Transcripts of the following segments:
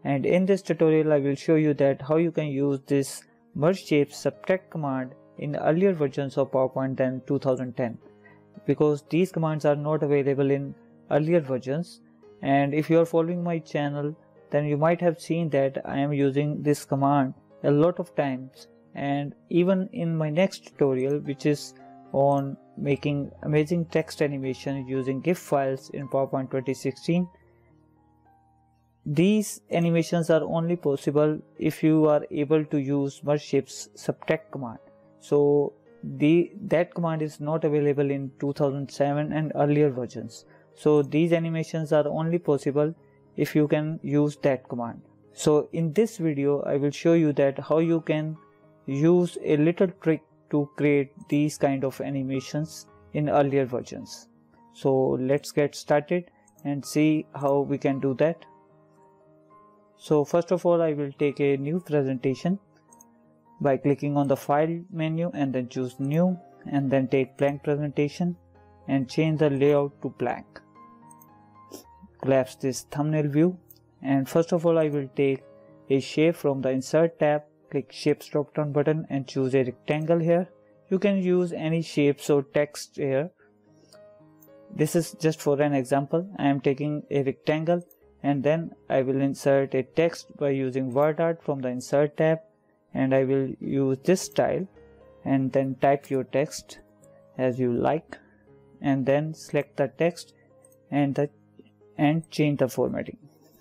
and in this tutorial I will show you that how you can use this merge shapes subtract command in earlier versions of PowerPoint than 2010, because these commands are not available in earlier versions. And if you are following my channel, then you might have seen that I am using this command a lot of times, and even in my next tutorial, which is on making amazing text animation using GIF files in PowerPoint 2016. These animations are only possible if you are able to use merge shapes subtract command. So that command is not available in 2007 and earlier versions. So these animations are only possible if you can use that command. So in this video I will show you that how you can use a little trick to create these kind of animations in earlier versions. So let's get started and see how we can do that. So first of all, I will take a new presentation by clicking on the file menu and then choose new, and then take blank presentation and change the layout to blank. Collapse this thumbnail view, and first of all I will take a shape from the insert tab. Click shapes drop down button and choose a rectangle here. You can use any shapes or text here. This is just for an example. I am taking a rectangle, and then I will insert a text by using WordArt from the insert tab, and I will use this style, and then type your text as you like, and then select the text and change the formatting.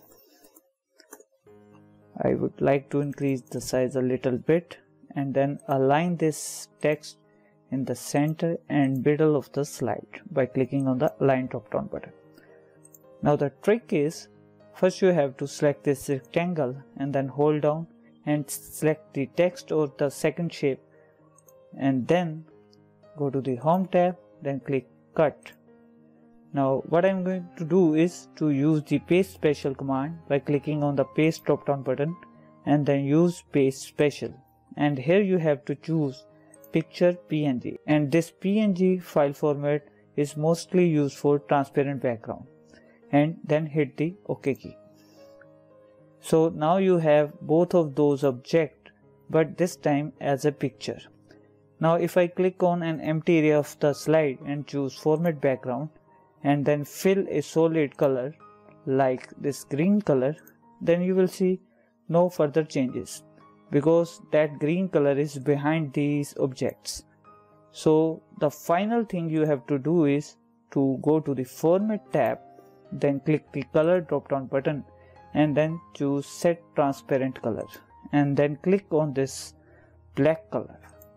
I would like to increase the size a little bit, and then align this text in the center and middle of the slide by clicking on the align drop down button. Now the trick is, first you have to select this rectangle and then hold down and select the text or the second shape, and then go to the home tab, then click cut. Now what I'm going to do is to use the paste special command by clicking on the paste drop down button and then use paste special, and here you have to choose picture PNG, and this PNG file format is mostly used for transparent background, and then hit the OK key. So now you have both of those objects, but this time as a picture. Now if I click on an empty area of the slide and choose format background, and then fill a solid color like this green color, then you will see no further changes, because that green color is behind these objects. So the final thing you have to do is to go to the format tab, then click the color drop down button and then choose set transparent color, and then click on this black color,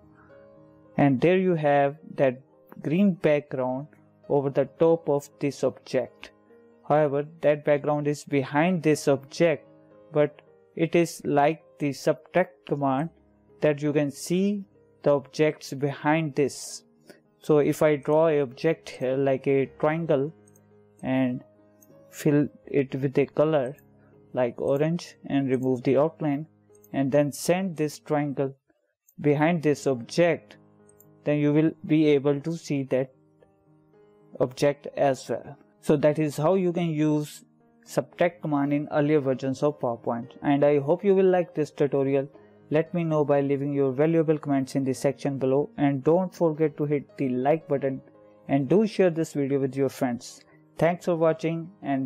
and there you have that green background over the top of this object. However, that background is behind this object, but it is like the subtract command that you can see the objects behind this. So if I draw a object here like a triangle and fill it with a color like orange and remove the outline, and then send this triangle behind this object, then you will be able to see that object as well. So that is how you can use subtract command in earlier versions of PowerPoint, and I hope you will like this tutorial. Let me know by leaving your valuable comments in the section below, and don't forget to hit the like button and do share this video with your friends. Thanks for watching, and